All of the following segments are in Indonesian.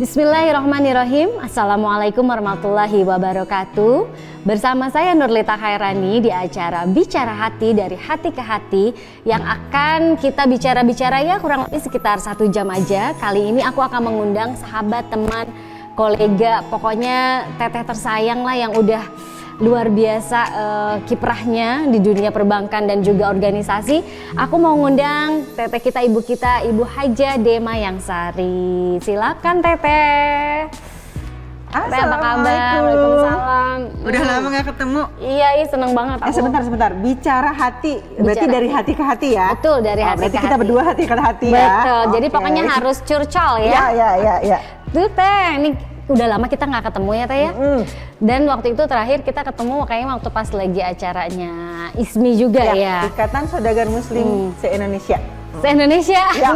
Bismillahirrahmanirrahim. Assalamualaikum warahmatullahi wabarakatuh. Bersama saya Nurlita Khairani di acara Bicara Hati dari Hati ke Hati yang akan kita bicara-bicara ya kurang lebih sekitar 1 jam aja. Kali ini aku akan mengundang sahabat, teman, kolega, pokoknya teteh tersayang lah yang udah luar biasa kiprahnya di dunia perbankan dan juga organisasi. Aku mau ngundang teteh kita, Ibu Haja Dema Yangsari. Silakan teteh. Teteh apa kabar? Waalaikumsalam. Udah lama gak ketemu. Iya, seneng banget aku. Sebentar. Bicara hati, berarti dari hati ke hati ya? Betul, dari hati ke hati. Berarti kita berdua hati ke hati ya? Betul, jadi pokoknya harus curcol ya? Iya. Tuh teh, ini udah lama kita nggak ketemu ya teh ya. Dan waktu itu terakhir kita ketemu kayaknya waktu pas lagi acaranya ISMI juga ya. Ikatan Saudagar Muslim se-Indonesia. Se-Indonesia. Ya.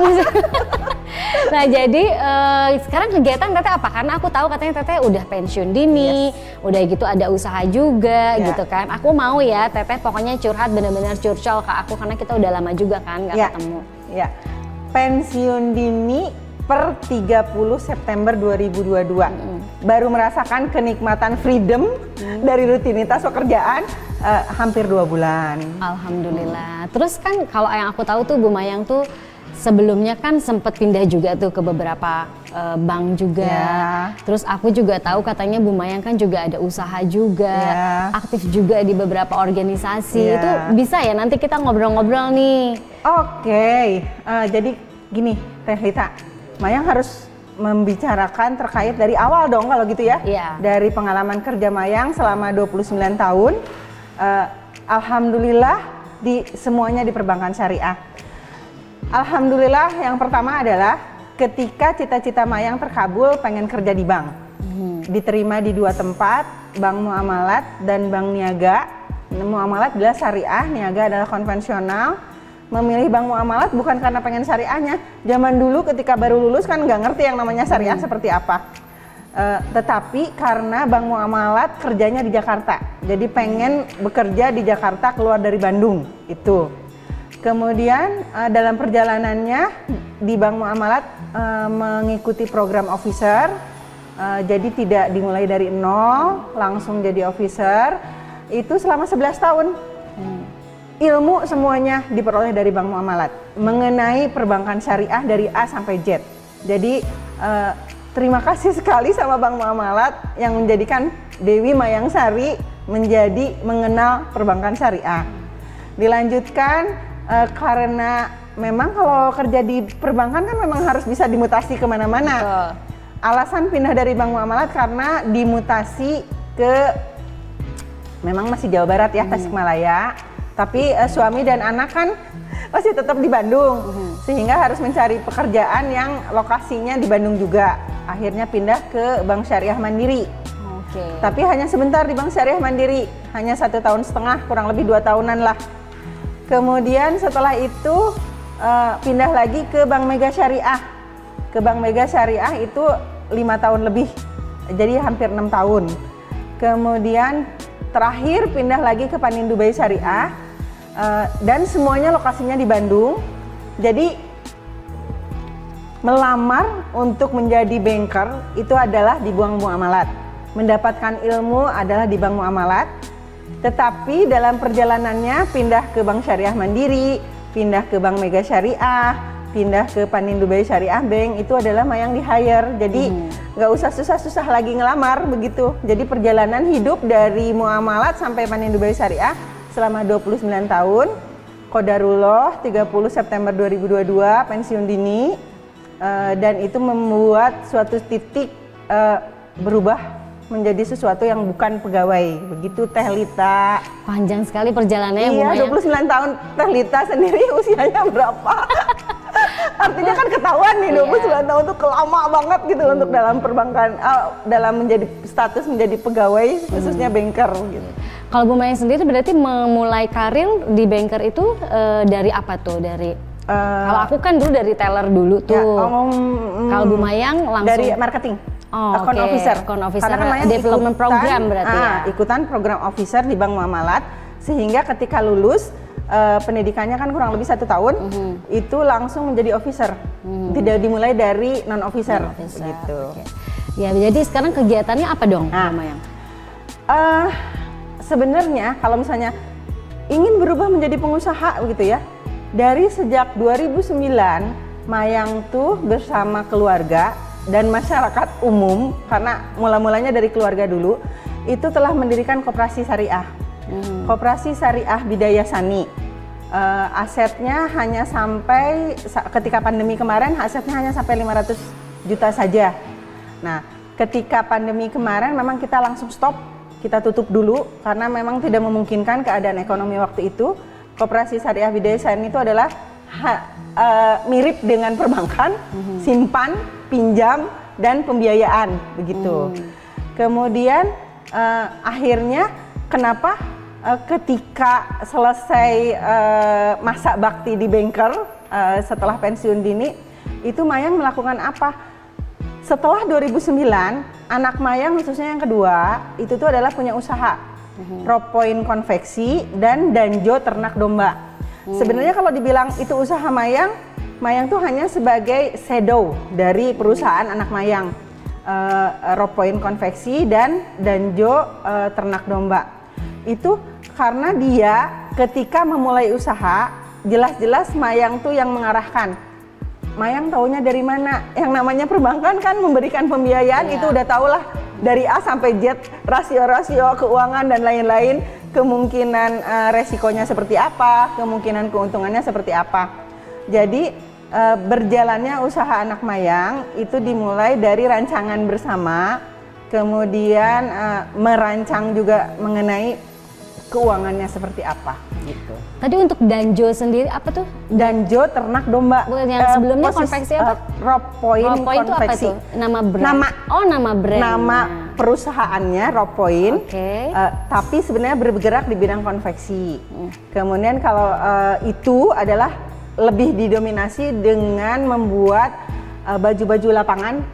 Nah jadi sekarang kegiatan teteh apa? Karena aku tahu katanya teteh udah pensiun dini, udah gitu ada usaha juga gitu kan. Aku mau ya teteh pokoknya curhat bener-bener curcol ke aku karena kita udah lama juga kan nggak ketemu. Ya, pensiun dini per 30 September 2022 baru merasakan kenikmatan freedom dari rutinitas pekerjaan hampir 2 bulan. Alhamdulillah. Terus kan kalau yang aku tahu tuh Bu Mayang tuh sebelumnya kan sempat pindah juga tuh ke beberapa bank juga. Terus aku juga tahu katanya Bu Mayang kan juga ada usaha juga, aktif juga di beberapa organisasi. Itu bisa ya nanti kita ngobrol-ngobrol nih. Oke, jadi gini Teh Lita, Mayang harus membicarakan terkait dari awal dong kalau gitu ya. Dari pengalaman kerja Mayang selama 29 tahun. Alhamdulillah semuanya di perbankan syariah. Alhamdulillah yang pertama adalah ketika cita-cita Mayang terkabul pengen kerja di bank. Diterima di 2 tempat, Bank Muamalat dan Bank Niaga. Muamalat adalah syariah, Niaga adalah konvensional. Memilih Bank Muamalat bukan karena pengen syariahnya. Zaman dulu ketika baru lulus kan nggak ngerti yang namanya syariah seperti apa. Tetapi karena Bank Muamalat kerjanya di Jakarta, jadi pengen bekerja di Jakarta keluar dari Bandung itu. Kemudian dalam perjalanannya di Bank Muamalat mengikuti program officer, jadi tidak dimulai dari nol, langsung jadi officer. Itu selama 11 tahun. Ilmu semuanya diperoleh dari Bank Muamalat mengenai perbankan syariah dari A sampai Z. Jadi terima kasih sekali sama Bank Muamalat yang menjadikan Dewi Mayangsari menjadi mengenal perbankan syariah. Dilanjutkan karena memang kalau kerja di perbankan kan memang harus bisa dimutasi kemana-mana. Alasan pindah dari Bank Muamalat karena dimutasi ke memang masih Jawa Barat ya, Tasikmalaya. Tapi suami dan anak kan masih tetap di Bandung, sehingga harus mencari pekerjaan yang lokasinya di Bandung juga. Akhirnya pindah ke Bank Syariah Mandiri. Tapi hanya sebentar di Bank Syariah Mandiri, hanya 1,5 tahun, kurang lebih 2 tahunan lah. Kemudian setelah itu pindah lagi ke Bank Mega Syariah. Ke Bank Mega Syariah itu 5 tahun lebih, jadi hampir 6 tahun. Kemudian terakhir pindah lagi ke Panindu Bay Syariah. Dan semuanya lokasinya di Bandung. Jadi melamar untuk menjadi banker itu adalah di Bank Muamalat. Mendapatkan ilmu adalah di Bank Muamalat. Tetapi dalam perjalanannya pindah ke Bank Syariah Mandiri, pindah ke Bank Mega Syariah, pindah ke Panindu Bay Syariah Bank, itu adalah Mayang di hire. Jadi nggak usah susah-susah lagi ngelamar begitu. Jadi perjalanan hidup dari Muamalat sampai Panindu Bay Syariah selama 29 tahun, qadarullah 30 September 2022 pensiun dini, dan itu membuat suatu titik berubah menjadi sesuatu yang bukan pegawai. Begitu Teh Lita. Panjang sekali perjalanannya. Iya, 29 tahun. Teh Lita sendiri usianya berapa? Artinya kan ketahuan nih 29 tahun tuh lama banget gitu untuk dalam perbankan, dalam menjadi status menjadi pegawai khususnya banker gitu. Kalau Bu Mayang sendiri berarti memulai karir di banker itu dari apa tuh? Kalau aku kan dulu dari teller dulu tuh. Kalau Bu Mayang langsung dari marketing. Account officer. Karena kan development program berarti ya. Ikutan program officer di Bank Muamalat, sehingga ketika lulus pendidikannya kan kurang lebih 1 tahun, itu langsung menjadi officer. Tidak dimulai dari non-officer. Gitu. Okay. Ya, jadi sekarang kegiatannya apa dong, Mayang? Sebenarnya kalau misalnya ingin berubah menjadi pengusaha gitu ya, dari sejak 2009 Mayang tuh bersama keluarga dan masyarakat umum, karena mula-mulanya dari keluarga dulu, itu telah mendirikan koperasi syariah. Koperasi Syariah Bidayah Sani. Asetnya hanya sampai, ketika pandemi kemarin asetnya hanya sampai 500 juta saja. Nah, ketika pandemi kemarin memang kita langsung stop, kita tutup dulu karena memang tidak memungkinkan keadaan ekonomi waktu itu. Koperasi Syariah Bidayah Sani itu adalah mirip dengan perbankan, simpan, pinjam, dan pembiayaan begitu. Kemudian akhirnya kenapa ketika selesai masa bakti di banker setelah pensiun dini, itu Mayang melakukan apa? Setelah 2009, anak Mayang khususnya yang kedua itu tuh adalah punya usaha Rope Point konveksi dan Danjo ternak domba. Sebenarnya kalau dibilang itu usaha Mayang, Mayang tuh hanya sebagai shadow dari perusahaan anak Mayang, Rope Point konveksi dan Danjo ternak domba. Itu karena dia ketika memulai usaha, jelas-jelas Mayang tuh yang mengarahkan. Mayang taunya dari mana? Yang namanya perbankan kan memberikan pembiayaan, itu udah tahulah dari A sampai Z, rasio-rasio keuangan dan lain-lain, kemungkinan resikonya seperti apa, kemungkinan keuntungannya seperti apa. Jadi berjalannya usaha anak Mayang itu dimulai dari rancangan bersama, kemudian merancang juga mengenai keuangannya seperti apa gitu. Tadi untuk Danjo sendiri apa tuh? Danjo ternak domba. Yang sebelumnya konveksi apa? Rope Point konveksi. Itu apa tuh? Nama brand? Nama brand. Nama perusahaannya Rope Point. Tapi sebenarnya bergerak di bidang konveksi. Kemudian kalau itu adalah lebih didominasi dengan membuat baju-baju lapangan.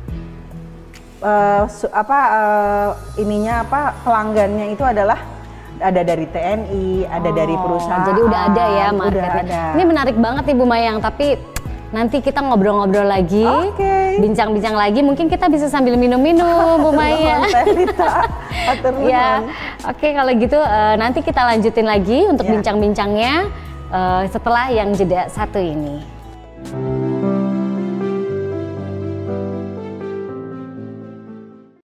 Pelanggannya itu adalah ada dari TNI, ada dari perusahaan. Jadi udah ada ya marketnya. Ini menarik banget Ibu Mayang, tapi nanti kita ngobrol-ngobrol lagi, bincang-bincang lagi. Mungkin kita bisa sambil minum-minum, Bu Mayang. Ya, oke kalau gitu nanti kita lanjutin lagi untuk bincang-bincangnya setelah yang jeda satu ini.